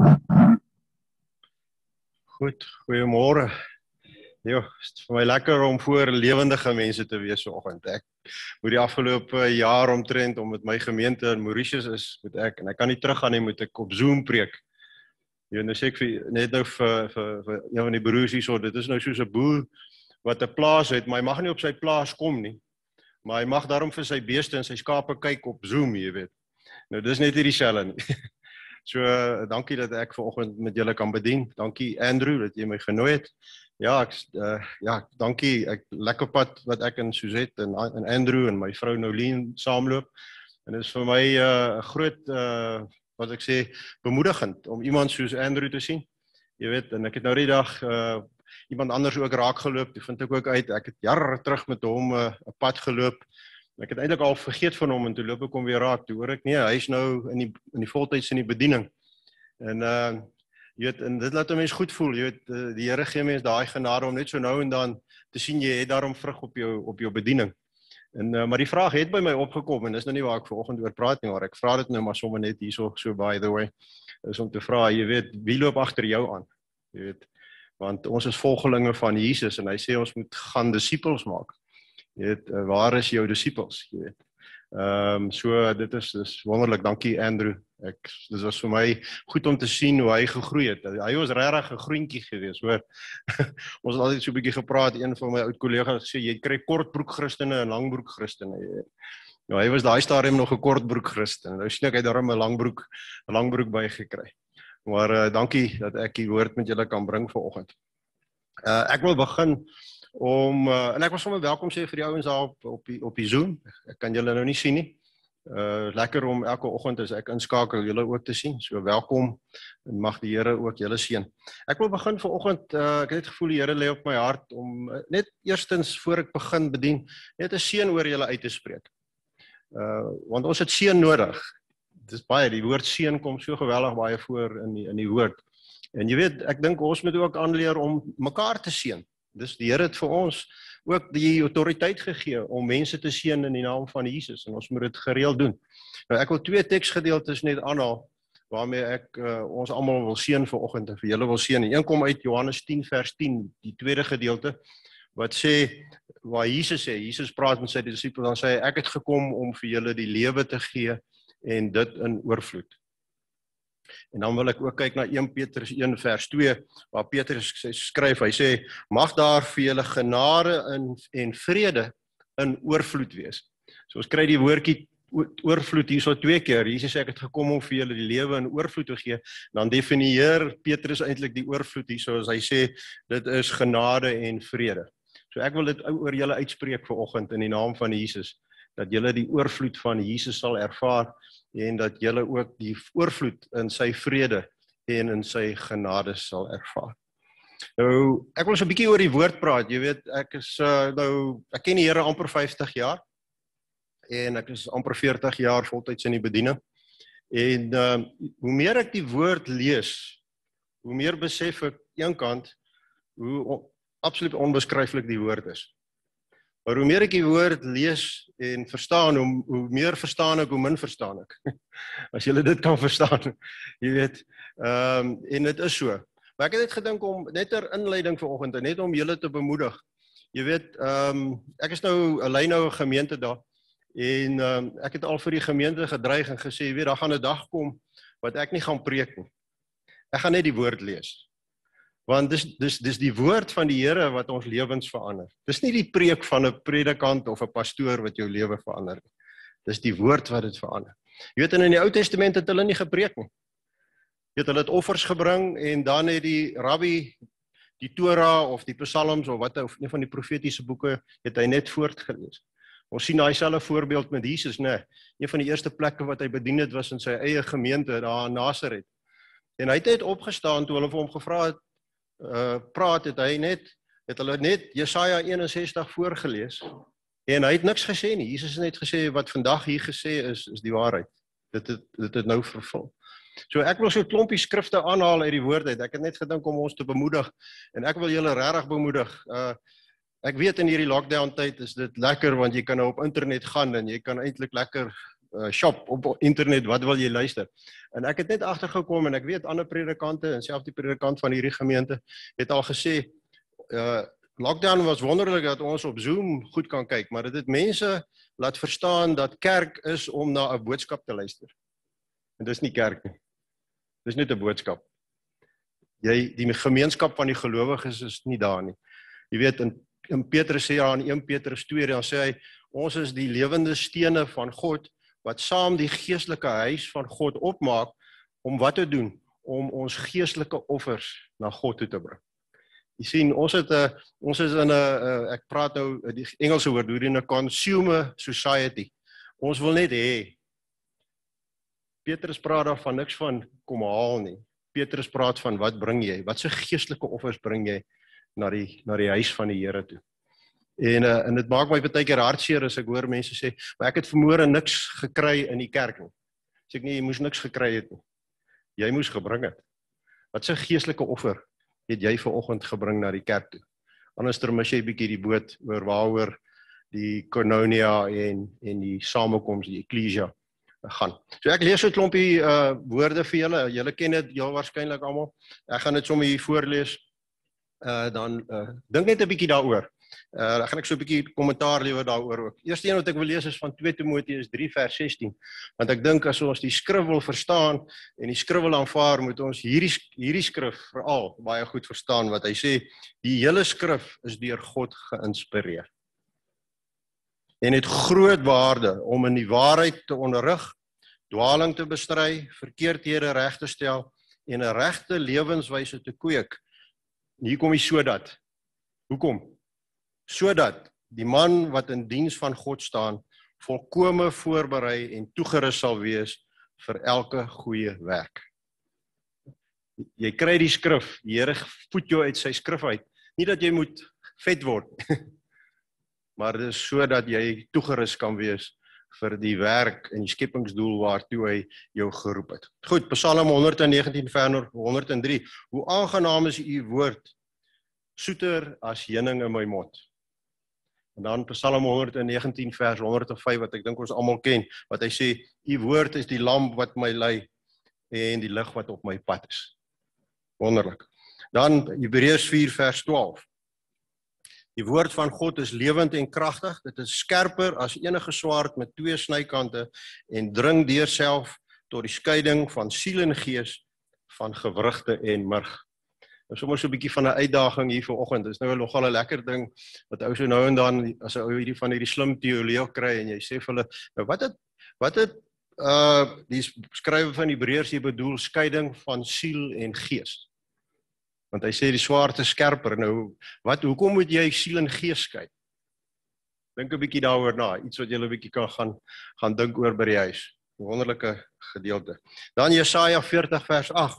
Goed, goeiemôre. Jo, het is vir my lekker om voor lewendige mense te wees vanoggend. Ek moet die afgelope jaar omtrent om met my gemeente in Mauritius is, en ek kan nie teruggaan nie, moet ek op Zoom preek. Ja, nou sê ek net nou vir een van die broers hierso, dit is nou soos 'n boer wat 'n plaas het, maar hy mag nie op sy plaas kom nie. Maar hy mag daarom vir sy beeste en sy skape kyk op Zoom, jy weet. Nou dis net nie dieselfde nie. So, dankie dat ek vanoggend met julle kan bedien. Dankie Andrew dat jy my genooi het. Ja, dankie. Lekker pad wat ek en Suzette en Andrew en my vrou Nolien saamloop. En dit is vir my 'n groot wat ek sê bemoedigend om iemand soos Andrew te sien. Jy weet, en ek het nou die dag iemand anders ook raak geloop. Dit vind ek ook uit. Ek het jare terug met hom 'n pad geloop. Ek het eintlik al vergeet van hom en toe loop ek hom weer raak. Toe hoor ek nee, hy is nou in die voltyds in die bediening. En jy weet, en dit laat 'n mens goed voel. Jy weet, die Here gee mens daai genade om net so nou en dan te sien jy het daarom vrug op jou bediening. En maar die vraag het by my opgekom en dis nou nie waar ek vanoggend oor praat nie, maar ek vra dit nou maar sommer net hierso so by the way. Is om te vra, jy weet, wie loop agter jou aan? Jy weet, want ons is volgelinge van Jesus en hy sê ons moet gaan disippels maak. Jy weet, waar is jou disippels, jy weet. So dit is wonderlik, dankie Andrew. Dit was vir my goed om te sien hoe hy gegroei het. Hy was regtig 'n groentjie geweest, hoor. Ons het altyd so 'n bietjie gepraat, een van my oud kollegas gesê jy kry kortbroek Christene en langbroek Christene. Nou hy was daai stadium nog 'n kortbroek Christen. Nou sien ek hy daarom 'n langbroek bygekry. Maar dankie dat ek die woord met julle kan bring vanoggend. Ek wil begin en ek wil sommer welkom sê vir die ouens daar op die Zoom. Ek kan julle nou nie sien nie. Lekker om elke oggend as ek inskakel julle ook te sien. So welkom en mag die Here ook julle seën. Ek wil begin vanoggend, ek het gevoel die Here lê op my hart om net eerstens voor ek begin bedien, net 'n seën oor julle uit te spreek. Want ons het seën nodig. Dis baie, die woord seën kom so geweldig baie voor in die woord. En jy weet, ek dink ons moet ook aanleer om mekaar te seën. Dus die Here het vir ons ook die autoriteit gegee om mense te seën in die naam van Jesus en ons moet dit gereeld doen. Nou ek wil 2 teksgedeeltes net aanhaal waarmee ek ons almal wil seën vanoggend en vir julle wil seën. Een kom uit Johannes 10 vers 10, die tweede gedeelte wat sê waar Jesus praat met sy disippels, dan sê hy ek het gekom om vir julle die lewe te gee en dit in oorvloed. En dan wil ek ook kyk na 1 Petrus 1 vers 2, waar Petrus skryf, hy sê, mag daar vir julle genade en vrede in oorvloed wees. So ons kry die woordjie oorvloed hierso 2 keer, Jesus sê ek het gekom om vir julle die lewe in oorvloed te gee, dan definieer Petrus eintlik die oorvloed hierso, as hy sê, dit is genade en vrede. So ek wil dit oor julle uitspreek vanoggend in die naam van Jesus, dat julle die oorvloed van Jesus sal ervaar, en dat julle ook die oorvloed in sy vrede en in sy genade sal ervaar. Nou, ek wil so 'n bietjie oor die woord praat. Jy weet, ek ken die Here amper 50 jaar en ek is amper 40 jaar voltyds in die bediening. En hoe meer ek die woord lees, hoe meer besef ek eenkant hoe absoluut onbeskryflik die woord is. Maar hoe meer ek die woord lees en verstaan, hoe meer verstaan ek, hoe min verstaan ek. As julle dit kan verstaan, jy weet. En dit is so. Maar ek het net gedink om, net ter inleiding vanoggend, net om julle te bemoedig. Jy weet, ek is nou 'n lei nou 'n gemeente daar, en ek het al vir die gemeente gedreig en gesê, jy weet, daar gaan 'n dag kom, wat ek nie gaan preek nie. Ek gaan net die woord lees. Want dis die woord van die Here wat ons lewens verander. Dis nie die preek van 'n predikant of 'n pastoor wat jou lewe verander nie. Dis die woord wat dit verander. Jy weet, in die Ou Testament het hulle nie gepreek nie. Jy weet, hulle het offers gebring en dan het die rabbi die Torah of die Psalms of een van die profetiese boeke het hy net voortgelees. Ons sien daai selfe voorbeeld met Jesus, né? Een van die eerste plekke wat hy bedien het was in sy eie gemeente daar in Nasaret. En hy het net opgestaan toe hulle vir hom gevra het praat, het hulle net Jesaja 61 voorgelees, en hy het niks gesê nie. Jesus het net gesê, wat vandag hier gesê is die waarheid. Dit het nou vervul. So ek wil so 'n klompie skrifte aanhaal uit die woord uit. Ek het net gedink om ons te bemoedig, en ek wil julle regtig bemoedig. Ek weet in hierdie lockdown tyd is dit lekker, want jy kan nou op internet gaan, en jy kan eintlik lekker shop op internet, wat wil jy luister? En ek het net agtergekom, en ek weet ander predikante, en selfs die predikant van hierdie gemeente, het al gesê, lockdown was wonderlik dat ons op Zoom goed kan kyk, maar dit het mense laat verstaan dat kerk is om na 'n boodskap te luister. En dis nie kerk nie. Dis net 'n boodskap. Die gemeenskap van die gelowiges is nie daar nie. Jy weet, in Petrus sê in 1 Petrus 2, dan sê hy, ons is die lewende stene van God, wat saam die geestelike huis van God opmaak, om wat te doen? Om ons geestelike offers na God toe te bring. Jy sien, ons is in 'n, ek praat nou die Engelse woord, in 'n consumer society. Ons wil net hê. Petrus praat daar van niks van kom haal nie. Petrus praat van wat bring jy? Wat se geestelike offers bring jy na die huis van die Here toe? En dit maak my baie keer hartseer as ek hoor mense sê, maar ek het vanmôre niks gekry in die kerk nie. Sê ek nie, jy moes niks gekry het nie. Jy moes gebring het. Wat se geestelike offer het jy vanoggend gebring na die kerk toe? Anderster mis jy bietjie die boot oor waaroor die koinonia en die samekoms, die eklesia gaan. So ek lees so 'n klompie woorde vir julle. Julle ken dit heel waarskynlik almal. Ek gaan dit sommer hier voorlees. Dan dink net 'n bietjie daaroor. Dan gaan ek so 'n bietjie kommentaar lewer daaroor ook. Eerste een wat ek wil lees is van 2 Timoteus 3 vers 16. Want ek dink as ons die skrif wil verstaan en die skrif wil aanvaar, moet ons hierdie skrif veral baie goed verstaan wat hy sê, die hele skrif is deur God geïnspireer. En het groot waarde om in die waarheid te onderrig, dwaling te bestry, verkeerdhede reg te stel en 'n regte lewenswyse te kweek. Hier kom die sodat. Hoekom? Sodat die man wat in diens van God staan, volkome voorberei en toegerus sal wees vir elke goeie werk. Jy kry die skrif, die Here voed jou uit sy skrif uit. Nie dat jy moet vet word, maar dit is sodat jy toegerus kan wees vir die werk en die skepingsdoel waartoe hy jou geroep het. Goed, Psalm 119 vers 103. Hoe aangenaam is u woord, soeter as heuning in my mond. En dan Psalm 119 vers 105 wat ek dink ons almal ken, wat hy sê, u woord is die lamp wat my lei en die lig wat op my pad is. Wonderlik. Dan Hebreërs 4 vers 12. Die woord van God is lewend en kragtig, dit is skerper as enige swaard met 2 snykante en dring deur self tot die skeiding van siel en gees, van gewrigte en murg. Nou sommer so 'n bietjie van 'n uitdaging hier vanoggend. Dit is nou nogal 'n lekker ding wat ou so nou en dan as 'n ou hierdie van hierdie slim teoloë kry en jy sê vir hulle, nou wat het die skrywer van Hebreërs hier bedoel skeiding van siel en gees? Want hy sê die swaard is skerper. Nou hoekom moet jy siel en gees skei? Dink 'n bietjie daaroor na, iets wat jy 'n bietjie kan gaan dink oor by die huis. 'n Wonderlike gedeelte. Dan Jesaja 40 vers 8.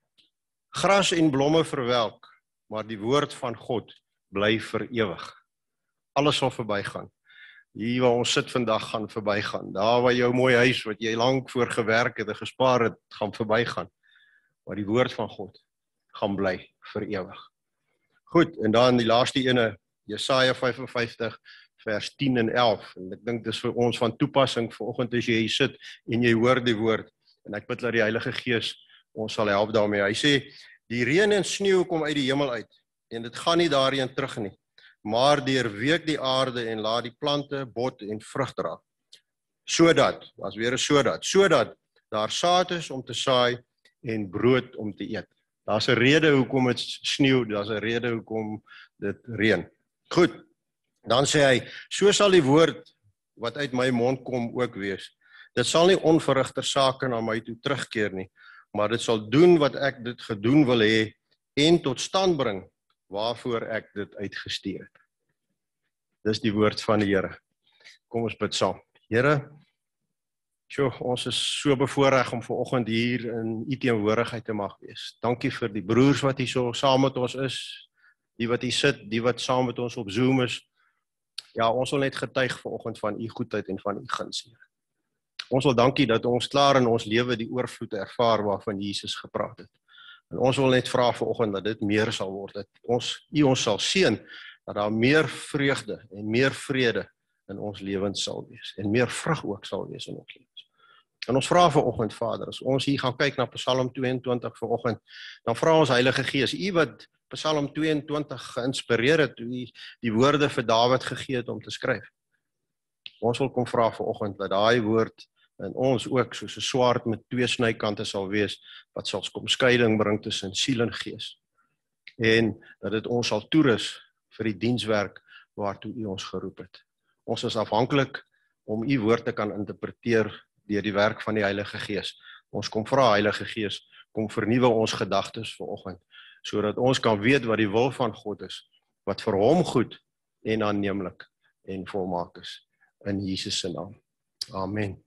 Gras en blomme verwelk, maar die woord van God bly vir ewig. Alles sal verbygaan. Hier waar ons sit vandag gaan verbygaan. Daar waar jou mooi huis wat jy lank voor gewerk het en gespaar het, gaan verbygaan. Maar die woord van God gaan bly vir ewig. Goed, en dan die laaste ene, Jesaja 55 vers 10 en 11. En ek dink dis vir ons van toepassing vanoggend as jy hier sit en jy hoor die woord. En ek bid dat die Heilige Gees ons sal help daarmee. Hy sê, die reën en sneeu kom uit die hemel uit, en dit gaan nie daarheen terug nie, maar deurweek die aarde en laat die plante bot en vrug dra. Sodat, was weer 'n sodat daar saad is om te saai en brood om te eet. Daar's 'n rede hoekom dit sneeu, daar's 'n rede hoekom dit reën. Goed, dan sê hy, so sal die woord wat uit my mond kom ook wees. Dit sal nie onverrigter sake na my toe terugkeer nie, maar dit sal doen wat ek dit gedoen wil hê en tot stand bring waarvoor ek dit uitgestuur het. Dis die woord van die Here. Kom ons bid saam. Here, ons is so bevoorreg om vanoggend hier in u teenwoordigheid te mag wees. Dankie vir die broers wat hier so saam met ons is, die wat hier sit, die wat saam met ons op Zoom is. Ja, ons wil net getuig vanoggend van u goedheid en van u guns, Here. Ons wil dankie dat ons klaar in ons lewe die oorvloed ervaar waarvan Jesus gepraat het. En ons wil net vra vanoggend dat dit meer sal word, dat u ons sal seën, dat daar meer vreugde en meer vrede in ons lewens sal wees, en meer vrug ook sal wees in ons lewens. En ons vra vanoggend, Vader, as ons hier gaan kyk na Psalm 22 vanoggend, dan vra ons Heilige Gees, U wat Psalm 22 geïnspireer het, U die woorde vir Dawid gegee het om te skryf. Ons wil kom vra vanoggend dat daai woord in ons ook soos 'n swaard met 2 snykante sal wees, wat sal kom skeiding bring tussen siel en gees. En dat dit ons sal toerus vir die dienswerk waartoe U ons geroep het. Ons is afhanklik om U woord te kan interpreteer deur die werk van die Heilige Gees. Ons kom vra Heilige Gees, kom vernuwe ons gedagtes vanoggend, sodat ons kan weet wat die wil van God is, wat vir hom goed en aanneemlik en volmaak is. In Jesus se naam. Amen.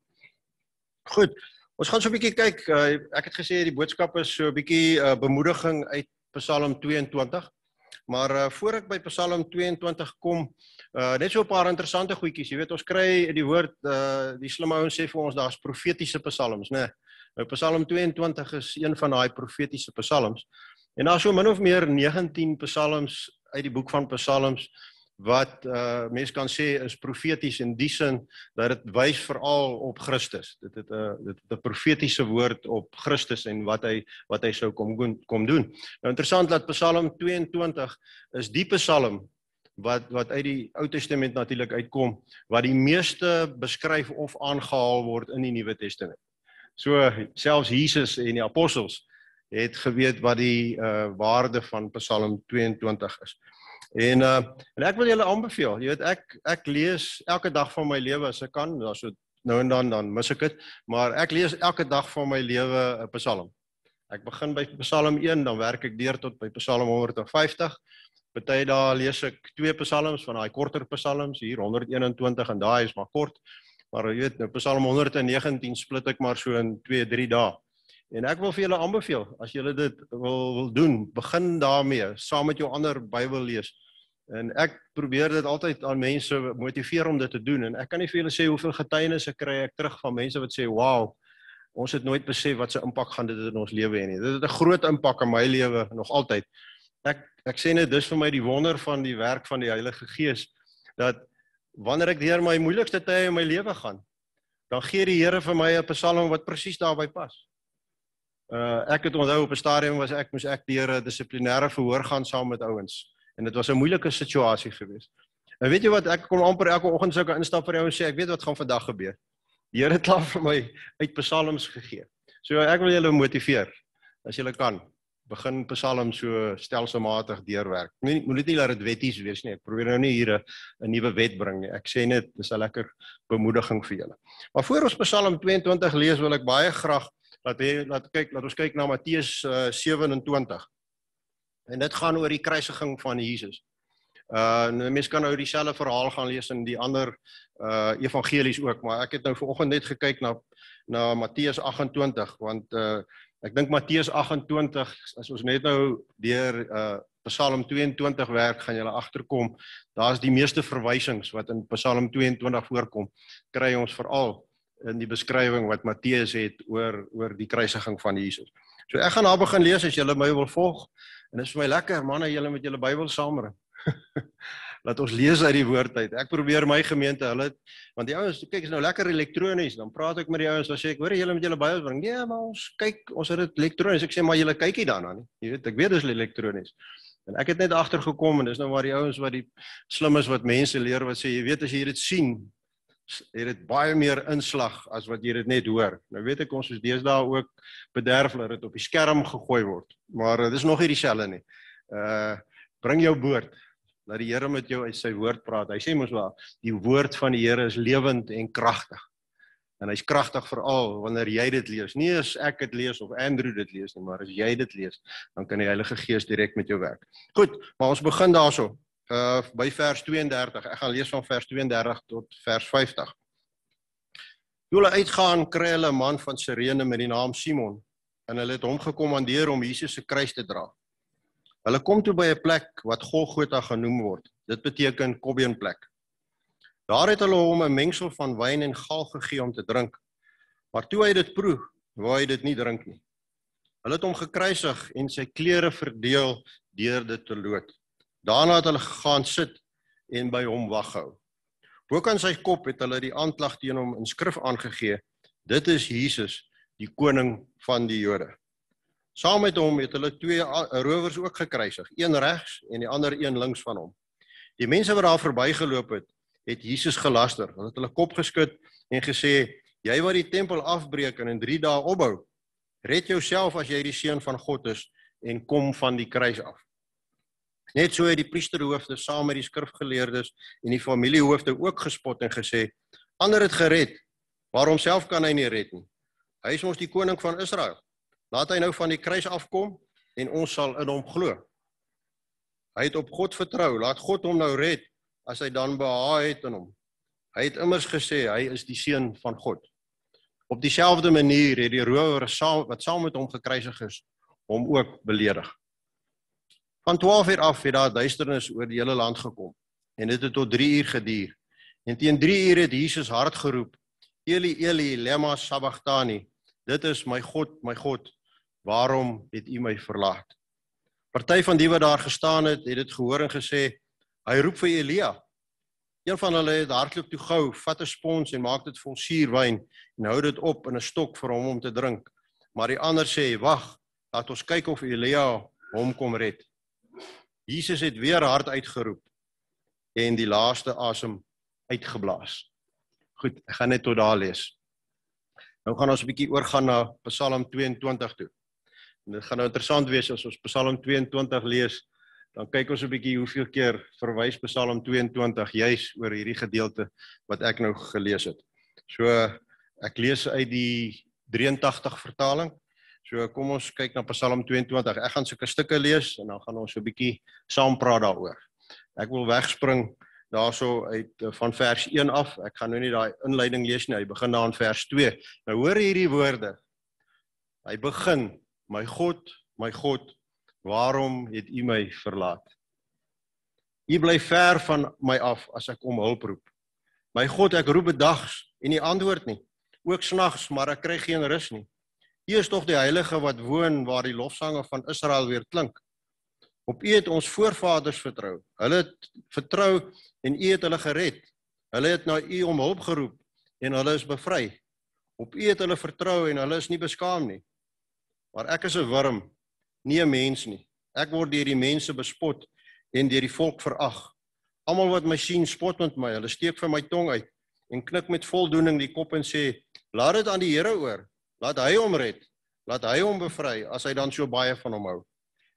Goed, ons gaan so 'n bietjie kyk. Ek het gesê die boodskap is so 'n bietjie bemoediging uit Psalm 22. Maar voor ek by Psalm 22 kom, net so 'n paar interessante goedjies. Jy weet, ons kry die woord, die slimme ouens sê vir ons, daar's profetiese psalms, né? Nou Psalm 22 is een van daai profetiese psalms. En daar is so min of meer 19 psalms uit die boek van Psalms wat mens kan sê is profeties in die sin dat dit wys veral op Christus. Dit het 'n profetiese woord op Christus en wat hy sou kom doen. Nou interessant dat Psalm 22 is die psalm wat uit die Ou Testament natuurlik uitkom, wat die meeste beskryf of aangehaal word in die Nuwe Testament. So selfs Jesus en die apostels het geweet wat die waarde van Psalm 22 is. En ek wil julle aanbeveel, jy weet, ek lees elke dag van my lewe as ek kan, so nou en dan mis ek dit, maar ek lees elke dag van my lewe 'n psalm. Ek begin by Psalm 1, dan werk ek deur tot by Psalm 150. Party dae lees ek 2 psalms van daai korter psalms, hier 121 en daai is maar kort. Maar jy weet, nou Psalm 119 split ek maar so in 2-3 dae. En ek wil vir julle aanbeveel, as julle dit wil doen, begin daarmee, saam met jou ander Bybel lees. En ek probeer dit altyd aan mense motiveer om dit te doen. En ek kan nie vir julle sê hoeveel getuienisse kry ek terug van mense wat sê, "Wow, ons het nooit besef wat se impak gaan dit in ons lewe hê nie." Dit het 'n groot impak in my lewe nog altyd. Ek sê net, dis vir my die wonder van die werk van die Heilige Gees, dat wanneer ek deur my moeilikste tye in my lewe gaan, dan gee die Here vir my 'n psalm wat presies daarby pas. Ek het onthou op 'n stadium moes ek deur 'n dissiplinêre verhoor gaan saam met ouens. En dit was 'n moeilike situasie geweest. En weet jy wat, ek kom amper elke oggend sou ek instap vir jou en sê, ek weet wat gaan vandag gebeur. Die Here het klaar vir my uit psalms gegee. So ek wil julle motiveer, as julle kan, begin psalm so stelselmatig deurwerk. Moet dit nie laat dit wetties wees nie. Ek probeer nou nie hier 'n nuwe wet bring nie. Ek sê net, dis 'n lekker bemoediging vir julle. Maar voor ons Psalm 22 lees, wil ek baie graag laat ons kyk na Matteus 27. En dit gaan oor die kruisiging van Jesus. Mense kan nou dieselfde verhaal gaan lees in die ander evangelies ook, maar ek het nou vanoggend net gekyk na Matteus 28, want ek dink Matteus 28, as ons net nou deur Psalm 22 werk, gaan julle agterkom, daar's die meeste verwysings wat in Psalm 22 voorkom, kry ons veral in die beskrywing wat Matteus het oor die kruisiging van Jesus. So ek gaan daar begin lees as julle my wil volg, en dit is vir my lekker, manne, julle met julle Bybel saamry. Laat ons lees uit die woord uit. Ek probeer my gemeente, want die ouens, kyk, is nou lekker elektronies, dan praat ek met die ouens, dan sê ek, hoor julle met julle Bybel bring, nee, maar ons het dit elektronies, ek sê, maar julle kyk nie daarna nie, jy weet, ek weet dis elektronies. En ek het net agtergekom, en dis nou maar die ouens wat die slim is, wat mense leer, wat sê, jy weet, as jy dit sien, het dit baie meer inslag as wat jy dit net hoor. Nou weet ek, ons is deesdae ook bederf dat dit op die skerm gegooi word, maar dit is nog nie dieselfde nie. Bring jou woord, laat die Here met jou uit sy woord praat. Hy sê mos wel, die woord van die Here is lewend en kragtig. En hy's kragtig veral wanneer jy dit lees. Nie as ek dit lees of Andrew dit lees nie, maar as jy dit lees, dan kan die Heilige Gees direk met jou werk. Goed, maar ons begin daarso. By vers 32, ek gaan lees van vers 32 tot vers 50. Toe hulle uitgaan, kry hulle 'n man van Sirene met die naam Simon, en hulle het hom gekommandeer om Jesus se kruis te dra. Hulle kom toe by 'n plek wat Golgotha genoem word. Dit beteken kobbeenplek. Daar het hulle hom 'n mengsel van wyn en gal gegee om te drink, maar toe hy dit proe, wou hy dit nie drink nie. Hulle het hom gekruisig en sy klere verdeel deur dit te loot. Daarna het hulle gegaan sit en by hom wag gehou. Bo kan sy kop het hulle die aanklag teen hom in skrif aangegee: Dit is Jesus, die koning van die Jode. Saam met hom het hulle 2 rowers ook gekruisig, een regs en die ander een links van hom. Die mense wat daar verbygeloop het Jesus gelaster. Hulle het hulle kop geskud en gesê, jy wat die tempel afbreek en in 3 dae opbou, red jouself as jy die seun van God is en kom van die kruis af. Net so het die priesterhoofde saam met die skrifgeleerdes en die familiehoofde ook gespot en gesê, ander het gered, maar homself kan hy nie red nie. Hy is ons die koning van Israel. Laat hy nou van die kruis afkom en ons sal in hom glo. Hy het op God vertrou, laat God hom nou red as hy dan behaag het in hom. Hy het immers gesê, hy is die seun van God. Op dieselfde manier het die rower wat saam met hom gekruisig is, hom ook beledig. Van 12 uur af het daar duisternis oor die hele land gekom, en dit het tot 3 uur geduur. En teen 3 uur het Jesus hard geroep, Eli, Eli, lema sabachthani, dit is my God, waarom het u my verlaat? Party van die wat daar gestaan het dit gehoor en gesê, hy roep vir Elia. Een van hulle het hardloop toe gou, vat 'n spons en maak dit vol suurwyn en hou dit op in 'n stok vir hom om te drink. Maar die ander sê, wag, laat ons kyk of Elia hom kom red. Jesus het weer hard uitgeroep en die laaste asem uitgeblaas. Goed, ek gaan net tot daar lees. Nou gaan ons 'n bietjie oorgaan na Psalm 22 toe. En dit gaan nou interessant wees as ons Psalm 22 lees, dan kyk ons 'n bietjie hoeveel keer verwys Psalm 22 juis oor hierdie gedeelte wat ek nou gelees het. So, ek lees uit die 83 vertaling. So, kom ons kyk na Psalm 22. Ek gaan sulke stukke lees en dan gaan ons 'n bietjie saam praat daaroor. Ek wil wegspring daarso uit van vers 1 af. Ek gaan nou nie daai inleiding lees nie. Hy begin daar in vers 2. Nou hoor hierdie woorde. Hy begin, my God, waarom het u my verlaat? U bly ver van my af as ek om hulp roep. My God, ek roep bedags en u antwoord nie. Ook snags, maar ek kry geen rus nie. U is tog die heilige wat woon waar die lofsange van Israel weer klink. Op u het ons voorvaders vertrou. Hulle het vertrou en u het hulle gered. Hulle het na u om hulp geroep en hulle is bevry. Op u het hulle vertrou en hulle is nie beskaam nie. Maar ek is 'n wurm, nie 'n mens nie. Ek word deur die mense bespot en deur die volk verag. Almal wat my sien, spot met my. Hulle steek vir my tong uit en knik met voldoening die kop en sê, laat dit aan die Here oor. Laat hy hom red. Laat hy hom bevry as hy dan so baie van hom hou.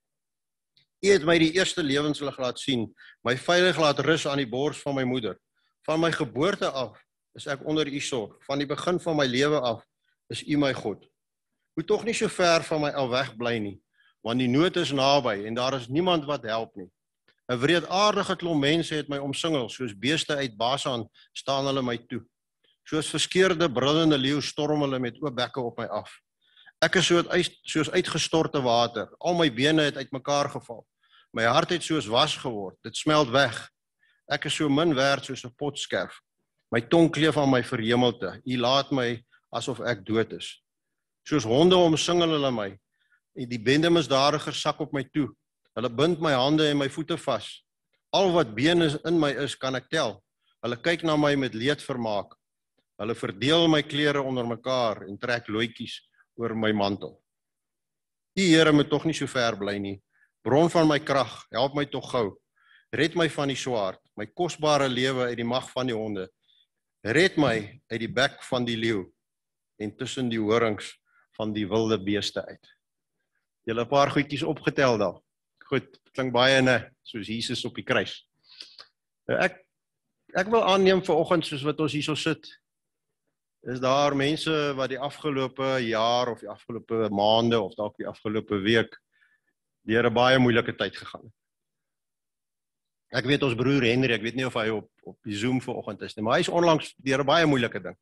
U het my die eerste lewenslig laat sien, my veilig laat rus aan die bors van my moeder. Van my geboorte af is ek onder u sorg. Van die begin van my lewe af is u my God. Moet tog nie so ver van my al weg bly nie, want die nood is naby en daar is niemand wat help nie. 'n wreedaardige klomp mense het my omsingel, soos beeste uit Basan staan hulle my toe. Soos verskeurde brullende leeu storm hulle met oop bekke op my af. Ek is soos uitgestorte water, al my bene het uitmekaar geval. My hart het soos was geword, dit smelt weg. Ek is so min werd soos 'n potskerf. My tong kleef aan my verhemelte, u laat my asof ek dood is. Soos honde omsingel hulle my, en die bende misdadigers sak op my toe. Hulle bind my hande en my voete vas. Al wat bene in my is, kan ek tel. Hulle kyk na my met leedvermaak. Hulle verdeel my klere onder mekaar en trek looitjies oor my mantel. U Here moet tog nie so ver bly nie. Bron van my krag, help my tog gou. Red my van die swaard, my kosbare lewe uit die mag van die honde. Red my uit die bek van die leeu en tussen die horings van die wilde beeste uit. Julle 'n paar goedjies opgetel daar. Goed, klink baie soos Jesus op die kruis. Ek wil aanneem vanoggend soos wat ons hierso sit, is daar mense wat die afgelope jaar of die afgelope maande of dalk die afgelope week deur 'n baie moeilike tyd gegaan het. Ek weet ons broer Henry, ek weet nie of hy op die Zoom vanoggend is nie, maar hy is onlangs deur 'n baie moeilike ding.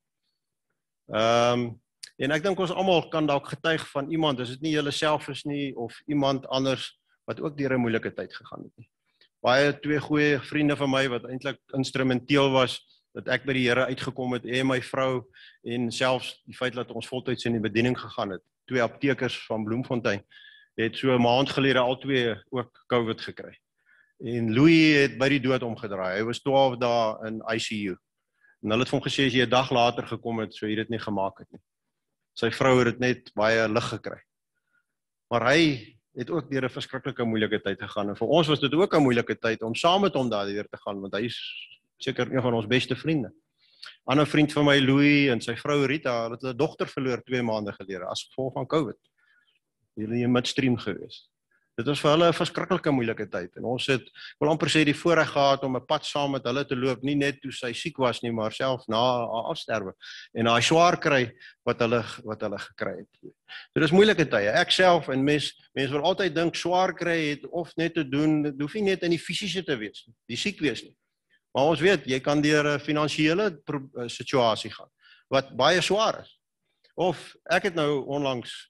En ek dink ons almal kan dalk getuig van iemand, as dit nie julle self is nie, of iemand anders wat ook deur 'n moeilike tyd gegaan het nie. Baie 2 goeie vriende van my wat eintlik instrumenteel was dat ek by die Here uitgekom het, en my vrou, en selfs die feit dat ons voltyds in die bediening gegaan het. 2 aptekers van Bloemfontein het so 'n maand gelede al 2 ook COVID gekry. En Louis het by die dood omgedraai. Hy was 12 dae in ICU. En hulle het vir hom gesê as jy 'n dag later gekom het, sou jy dit nie gemaak het nie. Sy vrou het dit net baie lig gekry. Maar hy het ook deur 'n verskriklike moeilike tyd gegaan. En vir ons was dit ook 'n moeilike tyd om saam met hom daardeur te gaan, want hy is seker een van ons beste vriende. Ander vriend van my, Louis, en sy vrou Rita, het 'n dogter verloor 2 maande gelede as gevolg van COVID. Hulle in midstream gewees. Dit was vir hulle 'n verskriklike moeilike tyd. En ons het, ek wil amper sê, die voorreg gehad om 'n pad saam met hulle te loop, nie net toe sy siek was nie, maar self na haar afsterwe. En daai swaar kry wat hulle gekry het. Dit is moeilike tye. Ek self en mense wil altyd dink swaar kry het of net te doen, dit hoef nie net in die fisiese te wees nie, die siek wees nie. Maar ons weet, jy kan deur 'n finansiële situasie gaan wat baie swaar is. Of ek het nou onlangs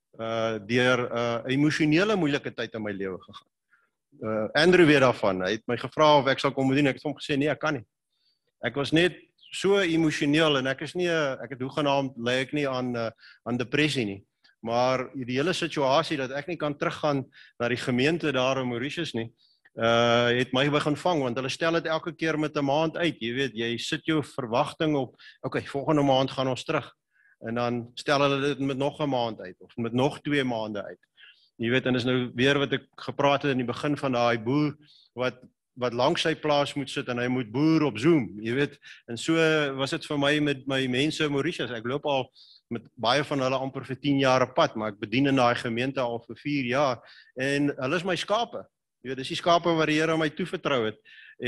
deur 'n emosionele moeilike tyd in my lewe gegaan. Andrew weet daarvan. Hy het my gevra of ek sal kom doen. Ek het hom gesê nee, ek kan nie. Ek was net so emosioneel en ek het hoegenaamd ly ek nie aan depressie nie. Maar die hele situasie dat ek nie kan teruggaan na die gemeente daar in Mauritius nie, het my begin vang, want hulle stel dit elke keer met 'n maand uit. Jy weet, jy sit jou verwagting op, okay, volgende maand gaan ons terug. En dan stel hulle dit met nog 'n maand uit, of met nog 2 maande uit. Jy weet, en is nou weer wat ek gepraat het in die begin van daai boer, wat langs sy plaas moet sit, en hy moet boer op Zoom, jy weet. En so was dit vir my met my mense in Mauritius. Ek loop al met baie van hulle amper vir 10 jaar op pad, maar ek bedien in daai gemeente al vir 4 jaar, en hulle is my skape. Jy weet, dis die skape wat die Here my toevertrou het.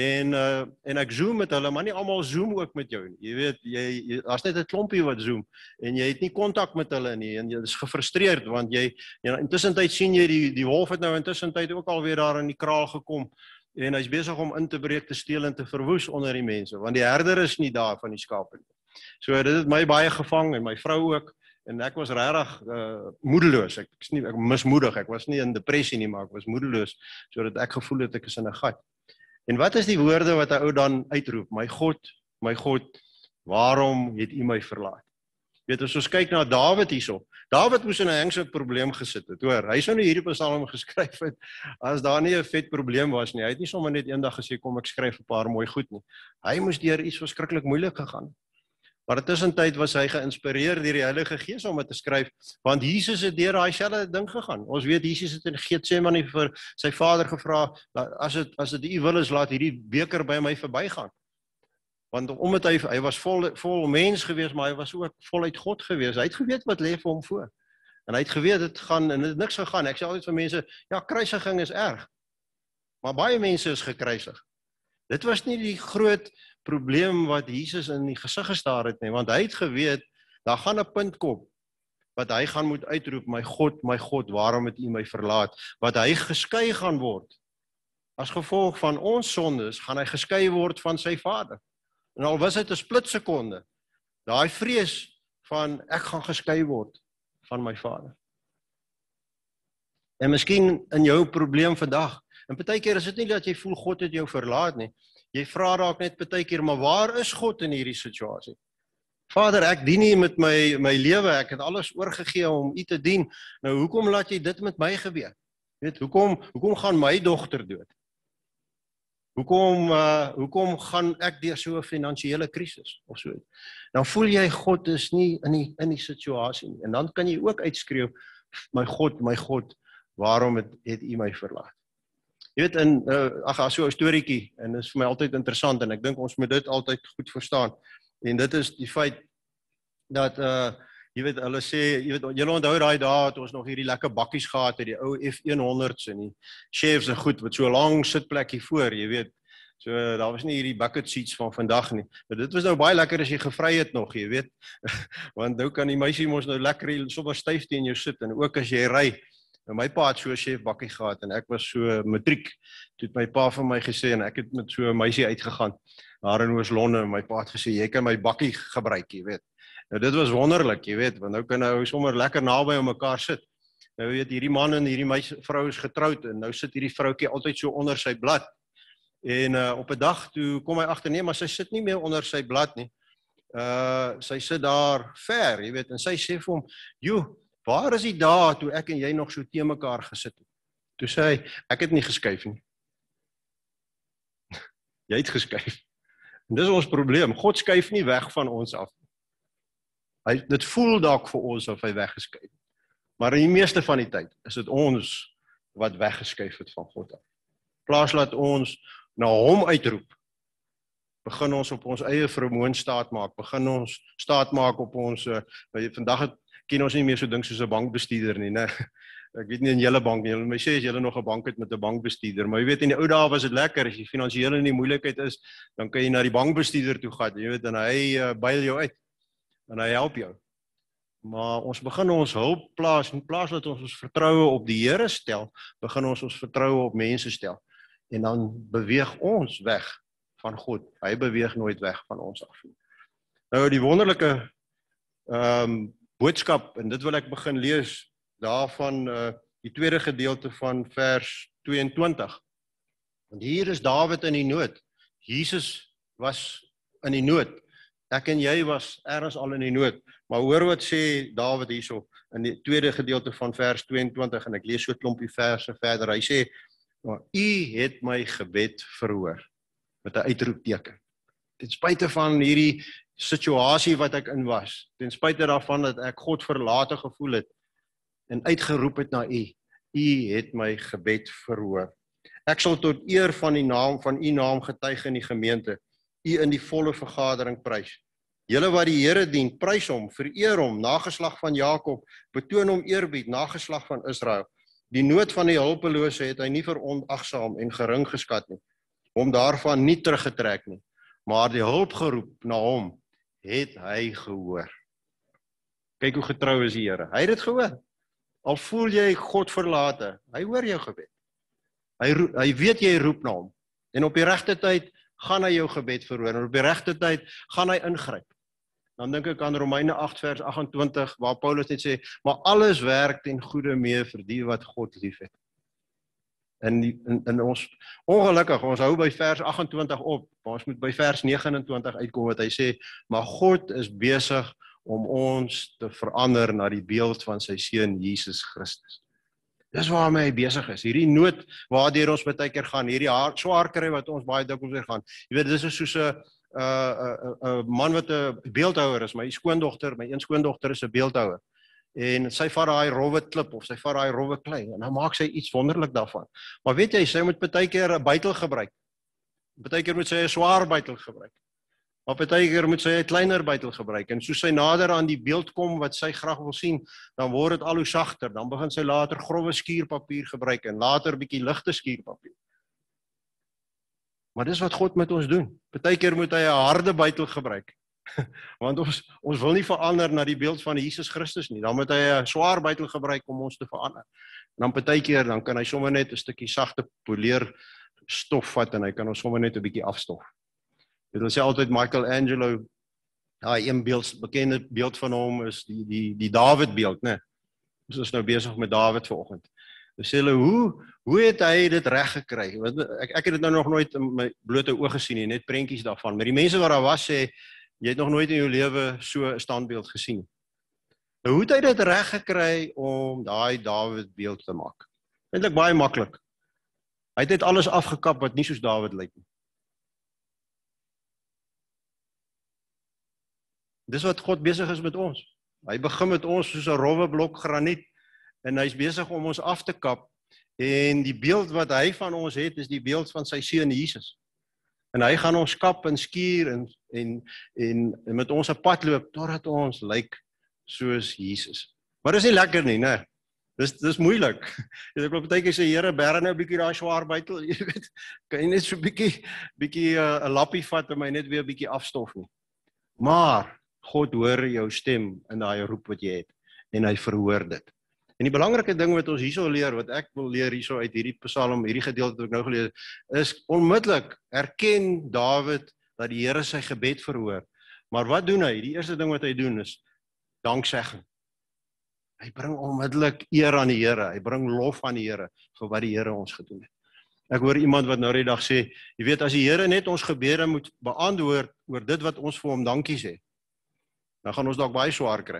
En ek zoom met hulle, maar nie almal zoom ook met jou nie. Jy weet, daar's net 'n klompie wat zoom en jy het nie kontak met hulle nie en jy is gefrustreerd want jy intussen tyd sien jy die wolf het nou intussen tyd ook alweer daar in die kraal gekom en hy's besig om in te breek, te steel en te verwoes onder die mense, want die herder is nie daar van die skape nie. So dit het my baie gevang en my vrou ook. En ek was regtig moedeloos. Ek mismoedig. Ek was nie in depressie nie, maar ek was moedeloos sodat ek gevoel het ek is in 'n gat. En wat is die woorde wat 'n ou dan uitroep? My God, waarom het U my verlaat? Weet as ons kyk na Dawid hierso. Dawid moes in 'n hengse probleem gesit het. Hoor, hy sou nie hierdie Psalm geskryf het as daar nie 'n vet probleem was nie. Hy het nie sommer net eendag gesê kom ek skryf 'n paar mooi goed nie. Hy moes deur iets verskriklik moeilik gegaan. Maar intussen tyd was hy geïnspireer deur die Heilige Gees om dit te skryf, want Jesus het deur daai selfde ding gegaan. Ons weet Jesus het in Getsemane vir sy Vader gevra, as dit U wil is, laat hierdie beker by my verbygaan. Want omdat hy was vol mens gewees, maar hy was ook voluit God gewees. Hy het geweet wat lê vir hom voor. En hy het geweet dit gaan en dit het niks gegaan. Ek sê altyd vir mense, ja, kruisiging is erg. Maar baie mense is gekruisig. Dit was nie die groot probleem wat Jesus in die gesig gestaar het nie, want hy het geweet, daar gaan 'n punt kom, wat hy gaan moet uitroep, my God, waarom het U my verlaat? Wat hy geskei gaan word, as gevolg van ons sondes, gaan hy geskei word van sy Vader. En al was dit 'n splitsekonde, daai vrees van, ek gaan geskei word van my Vader. En miskien in jou probleem vandag, en partykeer is dit nie dat jy voel God het jou verlaat nie, jy vra dalk net partykeer, maar waar is God in hierdie situasie? Vader, ek dien U met my lewe, ek het alles oorgegee om U te dien. Nou hoekom laat jy dit met my gebeur? Weet, hoekom gaan my dogter dood? Hoekom gaan ek deur so 'n finansiële krisis of so? Dan voel jy God is nie in die situasie nie. En dan kan jy ook uitskreeu, my God, waarom het U my verlaat? Jy weet, so 'n storieetjie, en dit is vir my altyd interessant, en ek dink ons moet dit altyd goed verstaan, en dit is die feit, dat, jy weet, hulle sê, julle onthou daai dae, het ons nog hierdie lekker bakkies gehad, die ou F100's, en die chefs en goed, met so 'n lang sitplekkie voor, jy weet, so, daar was nie hierdie bucket seats van vandag nie, maar dit was nou baie lekker as jy gevry het nog, jy weet, want nou kan die meisie mos nou lekker sommer styf teen jou sit, en ook as jy ry. My pa het so 'n chef bakkie gehad en ek was so matriek. Toe het my pa vir my gesê en ek het met so 'n meisie uitgegaan daar in Oos-London en my pa het gesê jy kan my bakkie gebruik, jy weet. Nou dit was wonderlik, jy weet, want nou kan nou sommer lekker naby aan mekaar sit. Nou weet hierdie man en hierdie meisie vrou is getroud en nou sit hierdie vroutjie altyd so onder sy blad. En op 'n dag toe kom hy agter nee, maar sy sit nie meer onder sy blad nie. Sy sit daar ver, jy weet, en sy sê vir hom, "Jo, waar is die dae toe ek en jy nog so te mekaar gesit het?" Toe sê hy, "Ek het nie geskuif nie." Jy het geskuif. En dis ons probleem. God skuif nie weg van ons af. Dit voel dalk vir ons of hy weggeskuif het. Maar in die meeste van die tyd is dit ons wat weggeskuif het van God af. Plaas laat ons na hom uitroep, begin ons op ons eie vermoë staat maak, begin ons staat maak op ons, vandag ken ons nie meer so ding soos 'n bankbestuurder nie, né? Ek weet nie in julle bank nie, julle my sê as julle nog 'n bank het met 'n bankbestuurder, maar jy weet in die ou dae was dit lekker, as jy finansiëel in die moeilikheid is, dan kan jy na die bankbestuurder toe gaan, jy weet, en hy byl jou uit, en hy help jou. Maar ons begin ons hulp plaas, in plaas dat ons vertroue op die Here stel, begin ons vertroue op mense stel, en dan beweeg ons weg van God, hy beweeg nooit weg van ons af. Nou die wonderlike boodskap, en dit wil ek begin lees, daarvan die tweede gedeelte van vers 22. Want hier is Dawid in die nood. Jesus was in die nood. Ek en jy was ergens al in die nood. Maar hoor wat sê Dawid hierso in die tweede gedeelte van vers 22 en ek lees so 'n klompie verse verder. Hy sê: "U het my gebed verhoor," met 'n uitroepteken. Ten spyte van hierdie situasie wat ek in was, ten spyte daarvan dat ek God verlate gevoel het en uitgeroep het na U, U het my gebed verhoor. Ek sal tot eer van die naam van U naam getuig in die gemeente, U in die volle vergadering prys. Julle wat die Here dien, prys hom, vereer hom, nageslag van Jakob, betoon hom eerbied, nageslag van Israel. Die nood van die hulpelose het hy nie veronagsaam en gering geskat nie, hom daarvan nie teruggetrek nie, maar die hulp geroep na hom, het hy gehoor. Kyk hoe getrou is die Here. Hy het dit gehoor. Al voel jy God verlate, hy hoor jou gebed. Hy weet jy roep na hom. En op die regte tyd gaan hy jou gebed verhoor. En op die regte tyd gaan hy ingryp. Dan dink ek aan Romeine 8 vers 28 waar Paulus net sê, maar alles werk ten goeie mee vir die wat God liefhet. En ons, ongelukkig, ons hou by vers 28 op, maar ons moet by vers 29 uitkom wat hy sê, maar God is besig om ons te verander na die beeld van sy seun Jesus Christus. Dis waarmee hy besig is. Hierdie nood waardeur ons baie keer gaan, hierdie swaar kry wat ons baie dikwels gaan. Jy weet, dis is soos 'n man wat 'n beeldhouer is. My een skoondogter is 'n beeldhouer. En sy vat daai rowwe klip of sy vat daai rowwe klei en dan maak sy iets wonderlik daarvan. Maar weet jy, sy moet baie keer 'n bytel gebruik. Baie keer moet sy 'n swaar bytel gebruik. Maar baie keer moet sy 'n kleiner bytel gebruik. En soos sy nader aan die beeld kom wat sy graag wil sien, dan word dit al hoe sagter. Dan begin sy later grouwe skuurpapier gebruik en later bietjie ligte skuurpapier. Maar dis wat God met ons doen. Baie keer moet hy 'n harde bytel gebruik. Want ons wil nie verander na die beeld van Jesus Christus nie. Dan moet hy 'n swaar bytel gebruik om ons te verander. En dan baie keer dan kan hy sommer net 'n stukkie sagte poleer stof vat en hy kan ons sommer net 'n bietjie afstof. Dit wil sê altyd Michelangelo, daai een bekende beeld van hom is die Dawid beeld, né? Ons is nou besig met Dawid vanoggend. Dus sê hulle, hoe het hy dit reg gekry? Ek het dit nou nog nooit in my blote oë gesien nie, net prentjies daarvan. Maar die mense wat daar was sê, jy het nog nooit in jou lewe so 'n standbeeld gesien. Nou hoe het hy dit reg gekry om daai Dawid beeld te maak? Eintlik baie maklik. Hy het net alles afgekap wat nie soos Dawid lyk nie. Dis wat God besig is met ons. Hy begin met ons soos 'n rowwe blok graniet en hy's besig om ons af te kap en die beeld wat hy van ons het is die beeld van sy seun Jesus. En hy gaan ons kap en skuur en met ons 'n pad loop totdat ons lyk soos Jesus. Maar dis nie lekker nie, né? Dis moeilik. Ek wil baie keer sê, Here, bera nou 'n bietjie daai swaar bytel, jy weet. Kan jy net so 'n bietjie 'n lappie vat en my net weer 'n bietjie afstof nie. Maar God hoor jou stem in daai roep wat jy het en hy verhoor dit. En die belangrike ding wat ons hierso leer, wat ek wil leer hierso uit hierdie Psalm, hierdie gedeelte wat ek nou gelees het, is onmiddellik erken Dawid dat die Here sy gebed verhoor. Maar wat doen hy? Die eerste ding wat hy doen is danksegging. Hy bring onmiddellik eer aan die Here, hy bring lof aan die Here vir wat die Here ons gedoen het. Ek hoor iemand wat nou die dag sê, jy weet, as die Here net ons gebede moet beantwoord oor dit wat ons vir hom dankie sê, dan gaan ons dalk baie swaar kry.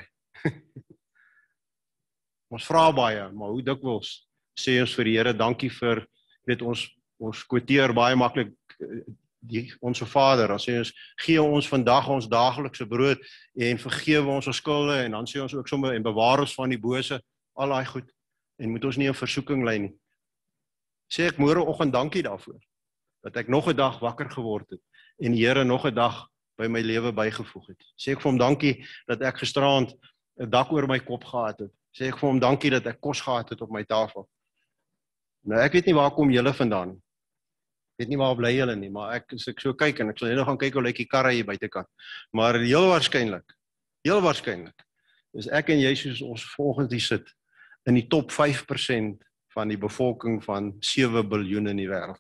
Ons vra baie, maar hoe dikwels sê ons vir die Here dankie vir, weet ons kwoteer baie maklik Onse Vader, dan sê ons, gee ons vandag ons daaglikse brood en vergewe ons skulde, en dan sê ons ook sommer, en bewaar ons van die bose, al daai goed, en moet ons nie in versoeking lei nie. Sê ek môreoggend dankie daarvoor, dat ek nog 'n dag wakker geword het, en die Here nog 'n dag by my lewe bygevoeg het. Sê ek vir hom dankie, dat ek gisteraand 'n dak oor my kop gehad het. Sê ek vir hom dankie, dat ek kos gehad het op my tafel. Nou ek weet nie waar kom julle vandaan nie. Ek weet nie waar bly julle nie, maar as ek so kyk, en ek sal net nog gaan kyk hoe lyk die karre hier buitekant. Maar heel waarskynlik, is ek en jy soos ons volgens die sit, in die top 5% van die bevolking van 7 biljoen in die wêreld.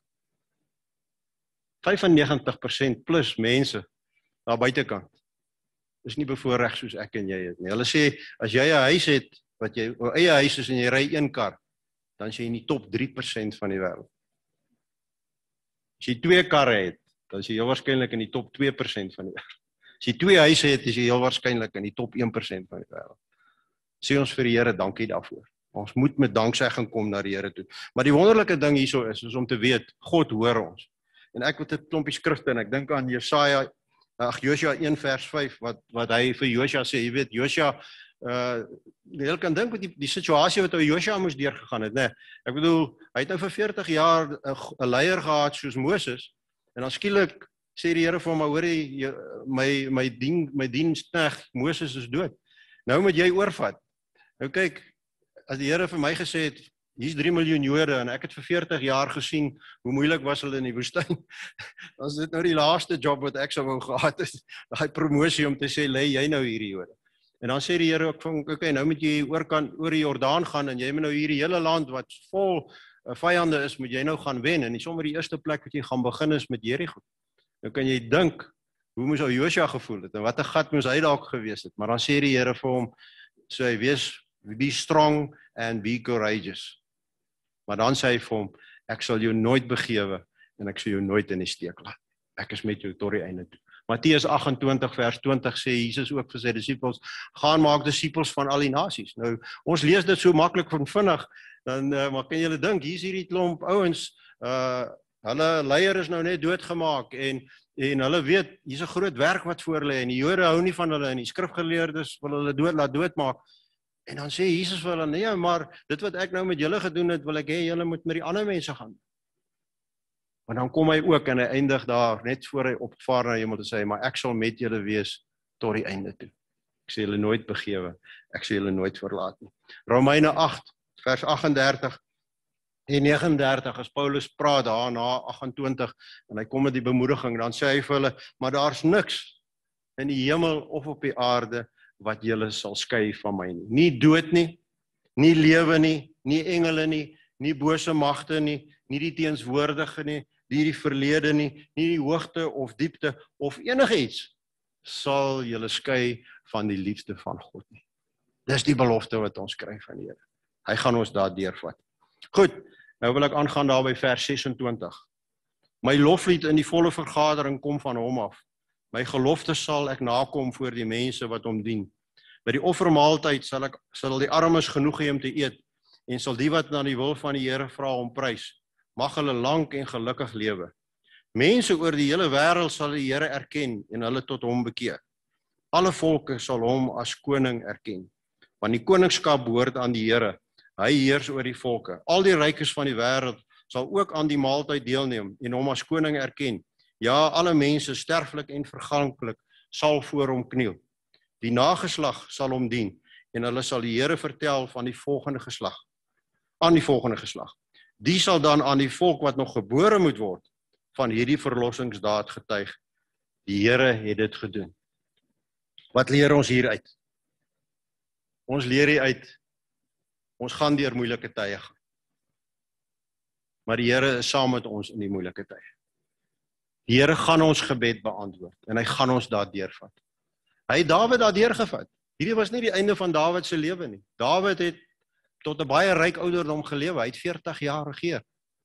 95% plus mense daar buitekant is nie bevoorreg soos ek en jy het nie. Hulle sê, as jy 'n huis het, wat jy 'n eie huis is en jy ry een kar, dan is jy in die top 3% van die wêreld. As jy 2 karre het, dan is jy heel waarskynlik in die top 2% van die wêreld. As jy 2 huise het, is jy heel waarskynlik in die top 1% van die wêreld. Sê ons vir die Here dankie daarvoor. Ons moet met danksegging kom na die Here toe. Maar die wonderlike ding hierso is om te weet, God hoor ons. En ek het 'n klompie skrifte, en ek dink aan Josua 1 vers 5, wat hy vir Josua sê, jy weet, Josua, jy kan dink met die situasie wat Josua moes deurgegaan het, né? Ek bedoel, hy het nou vir 40 jaar 'n leier gehad soos Moses, en dan skielik sê die Here vir hom, hoor, my diensknegt Moses is dood. Nou moet jy oorvat. Nou kyk, as die Here vir my gesê het, hier's 3 miljoen Jode, en ek het vir 40 jaar gesien hoe moeilik was hulle in die woestyn, dan is dit nou die laaste job wat ek sou wou gehad het, daai promosie om te sê, lei jy nou hierdie Jode. En dan sê die Here ook van, okay, nou moet jy oor die Jordaan gaan, en jy moet nou hierdie hele land wat vol vyande is, moet jy nou gaan wen, en sommer die eerste plek wat jy gaan begin is met Jerigo. Nou kan jy dink, hoe moes Josua gevoel het, en wat 'n gat moes hy dalk gewees het, maar dan sê die Here vir hom, sê hy, be strong and be courageous. Maar dan sê hy vir hom, ek sal jou nooit begewe, en ek sal jou nooit in die steek laat. Ek is met jou tot die einde toe. Matteus 28 vers 20 sê Jesus ook vir sy disippels, gaan maak disippels van al die nasies. Nou, ons lees dit so maklik van vinnig, dan maar kan julle dink, hier is hierdie klomp ouens, hulle leier is nou net doodgemaak, en hulle weet, hier's 'n groot werk wat voor lê, en die Jode hou nie van hulle, en die skrifgeleerdes wil hulle laat doodmaak. En dan sê Jesus vir hulle, nee, maar dit wat ek nou met julle gedoen het, wil ek hê julle moet met die ander mense gaan. Maar dan kom hy ook, en hy eindig daar, net voor hy opvaar na hemel te sê, maar ek sal met julle wees tot die einde toe. Ek sal julle nooit begewe, ek sal julle nooit verlaat nie. Romeine 8, vers 38 en 39, as Paulus praat daar na 28, en hy kom met die bemoediging, dan sê hy vir hulle, maar daar's niks in die hemel of op die aarde, wat julle sal skei van my nie. Nie dood nie, nie lewe nie, nie engele nie, nie bose magte nie, nie die teenswoordige nie, nie die verlede nie, nie die hoogte of diepte of enigiets sal julle skei van die liefde van God nie. Dis die belofte wat ons kry van die Here. Hy gaan ons daar deurvat. Goed, nou wil ek aangaan daar by vers 26. My loflied in die volle vergadering kom van hom af. My gelofte sal ek nakom voor die mense wat hom dien. By die offermaaltyd sal die armes genoeg hê om te eet, en sal die wat na die wil van die Here vra hom prys. Mag hulle lank en gelukkig lewe. Mense oor die hele wêreld sal die Here erken en hulle tot hom bekeer. Alle volke sal hom as koning erken. Want die koningskap behoort aan die Here. Hy heers oor die volke. Al die rykes van die wêreld sal ook aan die maaltyd deelneem en hom as koning erken. Ja, alle mense, sterflik en verganklik, sal voor hom kniel. Die nageslag sal hom dien, en hulle sal die Here vertel van die volgende geslag. Aan die volgende geslag. Die sal dan aan die volk wat nog gebore moet word, van hierdie verlossingsdaad getuig. Die Here het dit gedoen. Wat leer ons hieruit? Ons leer hieruit, ons gaan deur moeilike tye gaan. Maar die Here is saam met ons in die moeilike tye. Die Here gaan ons gebed beantwoord, en hy gaan ons daar deurvat. Hy het Dawid daar deurgevat. Hierdie was nie die einde van Dawid se lewe nie. Dawid het tot 'n baie ryk ouderdom gelewe. Hy het 40 jaar regeer.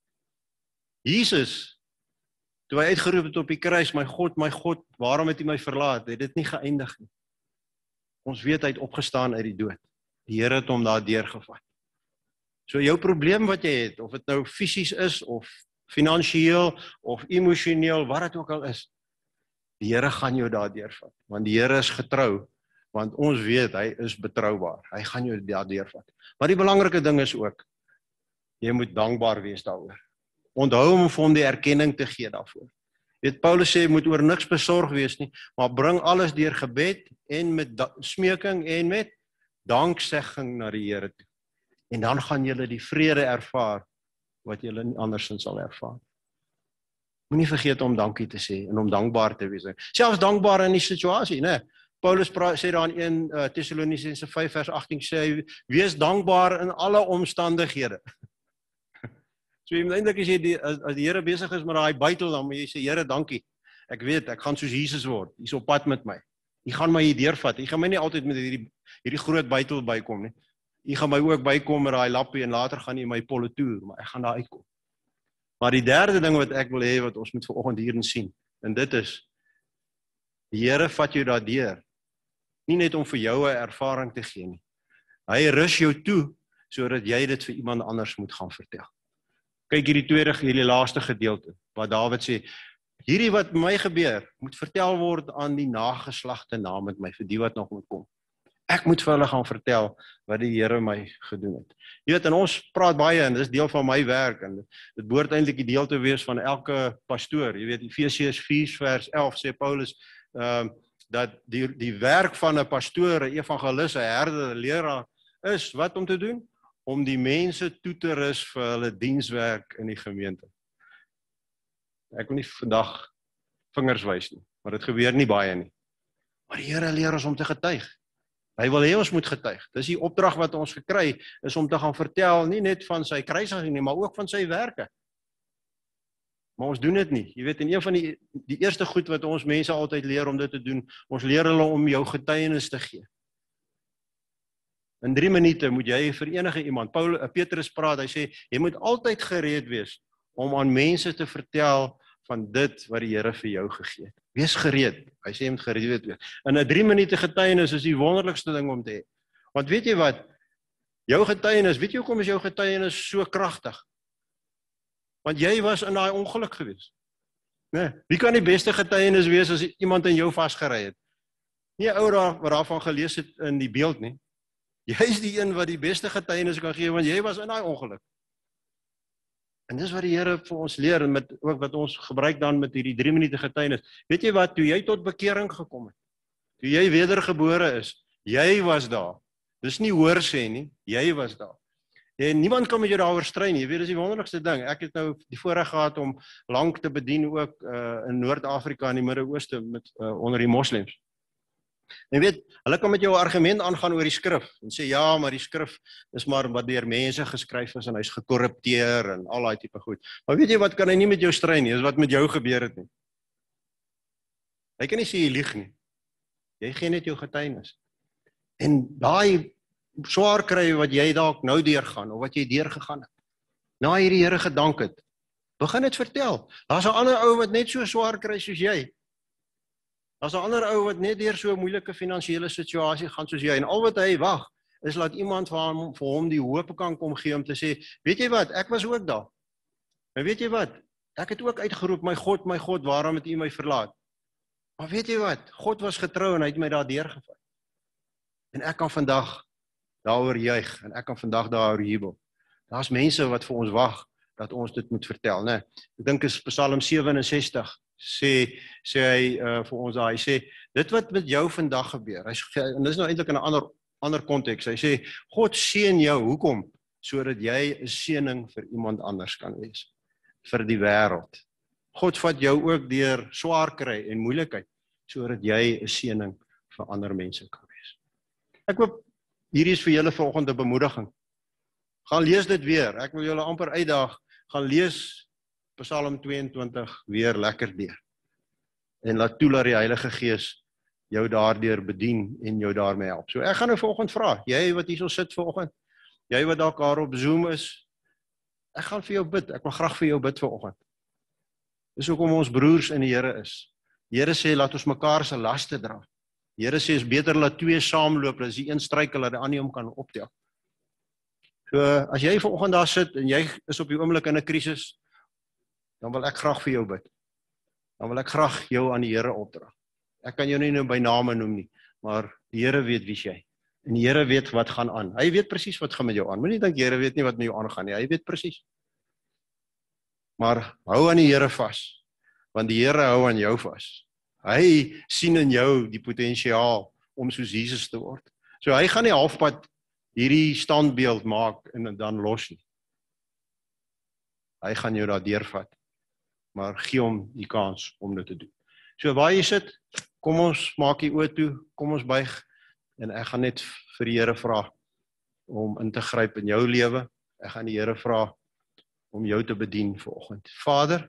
Jesus, toe hy uitgeroep het op die kruis, my God, waarom het U my verlaat? Het dit nie geëindig nie. Ons weet hy het opgestaan uit die dood. Die Here het hom daar deurgevat. So jou probleem wat jy het, of dit nou fisies is, of finansiëel of emosioneel, wat dit ook al is. Die Here gaan jou daardeur vat, want die Here is getrou, want ons weet, hy is betroubaar, hy gaan jou daardeur vat. Maar die belangrike ding is ook, jy moet dankbaar wees daaroor. Onthou om vir hom die erkenning te gee daarvoor. Weet, Paulus sê, jy moet oor niks besorg wees nie, maar bring alles deur gebed en met smeking en met danksegging na die Here toe. En dan gaan julle die vrede ervaar, wat julle nie andersins sal ervaar. Moenie vergeet om dankie te sê en om dankbaar te wees. Selfs dankbaar in die situasie, né? Paulus sê daar in 1 Tessalonisense 5 vers 18 sê hy, wees dankbaar in alle omstandighede. So eintlik as die Here besig is met daai bytel, dan moet jy sê, Here, dankie. Ek weet, ek gaan soos Jesus word. Hy is op pad met my. Hy gaan my hier deurvat. Hy gaan my nie altyd met hierdie groot bytel bykom nie. Hy gaan my ook bykom met daai lappie en later gaan hy my politoer, maar ek gaan daar uitkom. Maar die derde ding wat ek wil hê wat ons moet vanoggend hierin sien, en dit is, die Here vat jou daardeur, nie net om vir jou 'n ervaring te gee nie. Hy rus jou toe, sodat jy dit vir iemand anders moet gaan vertel. Kyk hierdie laaste gedeelte, wat Dawid sê, hierdie wat my gebeur, moet vertel word aan die nageslagte na met my, vir die wat nog moet kom. Ek moet vir hulle gaan vertel wat die Here my gedoen het. Jy weet, en ons praat baie, en dis deel van my werk, en dit behoort eintlik die deel te wees van elke pastoor. Jy weet, Efesiërs 4 vers 11 sê Paulus, dat die werk van 'n pastoor, 'n evangelis, 'n herder, 'n leraar, is wat om te doen? Om die mense toe te rus vir hulle dienswerk in die gemeente. Ek wil nie vandag vingers wys nie, maar dit gebeur nie baie nie. Maar die Here leer ons om te getuig. Hy wil hê ons moet getuig. Dis die opdrag wat ons gekry is om te gaan vertel, nie net van sy kruisiging nie, maar ook van sy werke. Maar ons doen dit nie. Jy weet, en een van die eerste goed wat ons mense altyd leer om dit te doen, ons leer hulle om jou getuienis te gee. In 3 minute moet jy vir enige iemand, Petrus praat, hy sê, jy moet altyd gereed wees om aan mense te vertel van dit wat die Here vir jou gegee het. Wees gereed. Hy sê jy moet gereed wees. In 'n 3 minute getuienis is die wonderlikste ding om te hê. Want weet jy wat? Jou getuienis, weet jy hoekom is jou getuienis so kragtig? Want jy was in daai ongeluk gewees. Nee, wie kan die beste getuienis wees as iemand in jou vasgery het? Nie 'n ou wat daarvan gelees het in die beeld nie. Jy is die een wat die beste getuienis kan gee, want jy was in daai ongeluk. En dis wat die Here vir ons leer, en ook wat ons gebruik dan met hierdie 3 minute getuienis. Weet jy wat, toe jy tot bekering gekom het, toe jy wedergebore is, jy was daar. Dis nie hoor sê nie, jy was daar. En niemand kan met jou daaroor stry nie. Jy weet, dis die wonderlikste ding. Ek het nou die voorreg gehad om lank te bedien ook in Noord-Afrika en die Midde-Ooste onder die moslems. En weet, hulle kan met jou argument aangaan oor die skrif en sê ja, maar die skrif is maar wat deur mense geskryf is en hy's gekorrupteer en al daai tipe goed. Maar weet jy wat, kan hy nie met jou stry nie, is wat met jou gebeur het nie. Hy kan nie sê jy lieg nie. Jy gee net jou getuienis. En daai swaar kry wat jy dalk nou deurgaan of wat jy deurgegaan het, na hierdie Here gedank het, begin dit vertel. Daar's 'n ander ou wat net so swaar kry soos jy. Daar's 'n ander ou wat net deur so 'n moeilike finansiële situasie gaan soos jy, en al wat hy wag, is laat iemand vir hom die hoop kan kom gee om te sê, weet jy wat, ek was ook daar. En weet jy wat, ek het ook uitgeroep, my God, waarom het U my verlaat? Maar weet jy wat, God was getrou en hy het my daar deurgevat. En ek kan vandag daaroor juig, en ek kan vandag daaroor jubel. Daar's mense wat vir ons wag, dat ons dit moet vertel, né? Ek dink is Psalm 67, sê hy vir ons daar, hy sê, dit wat met jou vandag gebeur, en dis nou eintlik in 'n ander konteks, hy sê, God seën jou, hoekom? Sodat jy 'n seëning vir iemand anders kan wees, vir die wêreld. God vat jou ook deur swaar kry en moeilikheid, sodat jy 'n seëning vir ander mense kan wees. Ek hoop, hierdie is vir julle vanoggend 'n bemoediging. Gaan lees dit weer, ek wil julle amper uitdaag, gaan lees Psalm 22 weer lekker deur. En laat toe dat die Heilige Gees jou daardeur bedien en jou daarmee help. So ek gaan nou vanoggend vra, jy wat hierso sit vanoggend, jy wat dalk daar op Zoom is, ek gaan vir jou bid, ek wil graag vir jou bid vanoggend. Dis hoekom ons broers in die Here is. Die Here sê, laat ons mekaar se laste dra. Die Here sê, is beter laat 2 saamloop, as die een struikel, dat die ander hom kan optel. So, as jy vanoggend daar sit, en jy is op die oomblik in 'n krisis, dan wil ek graag vir jou bid. Dan wil ek graag jou aan die Here opdra. Ek kan jou nie nou by name noem nie, maar die Here weet wie jy. En die Here weet wat gaan aan. Hy weet presies wat gaan met jou aan. Moenie dink die Here weet nie wat met jou aangaan nie. Hy weet presies. Maar hou aan die Here vas, want die Here hou aan jou vas. Hy sien in jou die potensiaal om soos Jesus te word. So hy gaan nie halfpad hierdie standbeeld maak en dan los nie. Hy gaan jou daar deurvat, maar gee hom die kans om dit te doen. So waar jy sit, kom ons maak die oë toe, kom ons buig, en ek gaan net vir die Here vra om in te gryp in jou lewe. Ek gaan die Here vra om jou te bedien vanoggend. Vader,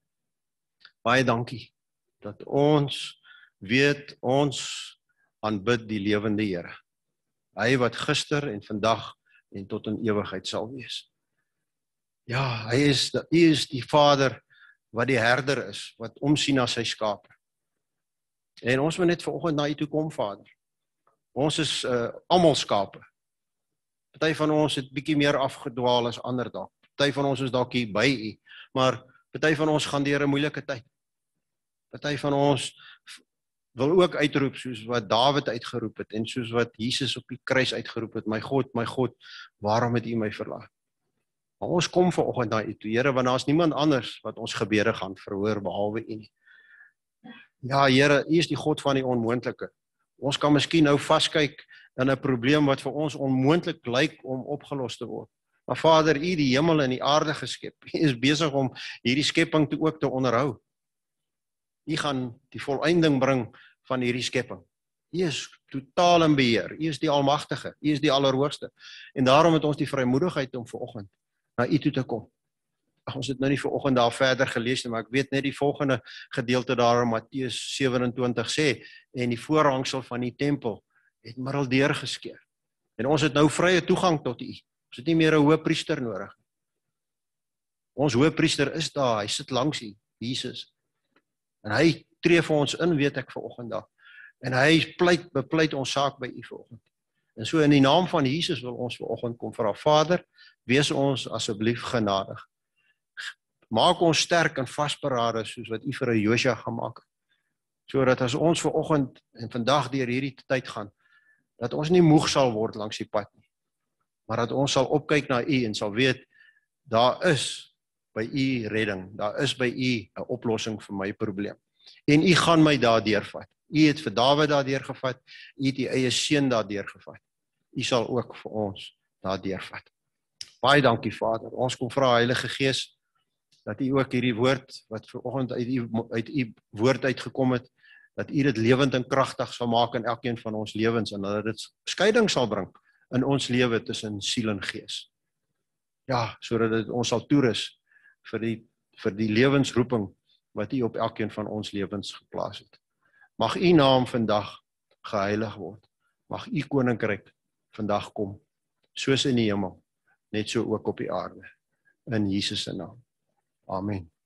baie dankie dat ons weet ons aanbid die lewende Here. Hy wat gister en vandag en tot in ewigheid sal wees. Ja, hy is die Vader wat die herder is, wat omsien na sy skape. En ons moet net vanoggend na U toe kom, Vader. Ons is almal skape. Party van ons het bietjie meer afgedwaal as ander dalk. Party van ons is dalk hier by U, maar party van ons gaan deur 'n moeilike tyd. Party van ons wil ook uitroep soos wat Dawid uitgeroep het en soos wat Jesus op die kruis uitgeroep het, my God, waarom het U my verlaat? Maar ons kom vanoggend na U toe, Here, want daar is niemand anders wat ons gebede gaan verhoor behalwe U nie. Ja, Here, U is die God van die onmoontlike. Ons kan miskien nou vaskyk in 'n probleem wat vir ons onmoontlik lyk om opgelos te word. Maar Vader, U die hemel en die aarde geskep. U is besig om hierdie skepping toe ook te onderhou. U gaan die volëinding bring van hierdie skepping. U is totaal in beheer. U is die Almagtige. U is die Allerhoogste. En daarom het ons die vrymoedigheid om vanoggend na U toe te kom. Ons het nou nie vanoggend daar verder gelees nie, maar ek weet net die volgende gedeelte daar in Matteus 27 sê, en die voorhangsel van die tempel het middeldeur geskeur. En ons het nou vrye toegang tot U. Ons het nie meer 'n hoëpriester nodig. Ons hoëpriester is daar, hy sit langs U, Jesus. En hy tree vir ons in, weet ek vanoggend daar. En hy bepleit ons saak by U vanoggend. En so in die naam van Jesus wil ons vanoggend kom vra, Vader, wees ons asseblief genadig. Maak ons sterk en vasberade soos wat U vir 'n Josua gemaak het. Sodat as ons vanoggend en vandag deur hierdie tyd gaan, dat ons nie moeg sal word langs die pad nie, maar dat ons sal opkyk na U en sal weet, daar is by U redding, daar is by U 'n oplossing vir my probleem. En U gaan my daardeur vat. U het vir Dawid daardeur gevat, U het U eie seun daardeur gevat. U sal ook vir ons daardeur vat. Baie dankie, Vader. Ons kom vra, Heilige Gees, dat U ook hierdie woord wat vanoggend uit U woord uitgekom het, dat U dit lewend en kragtig sal maak in elkeen van ons lewens en dat dit skeiding sal bring in ons lewe tussen siel en gees. Ja, sodat dit ons sal toerus vir die lewensroeping wat U op elkeen van ons lewens geplaas het. Mag U naam vandag geheilig word. Mag U koninkryk vandag kom, soos in die hemel, net so ook op die aarde. In Jesus se naam. Amen.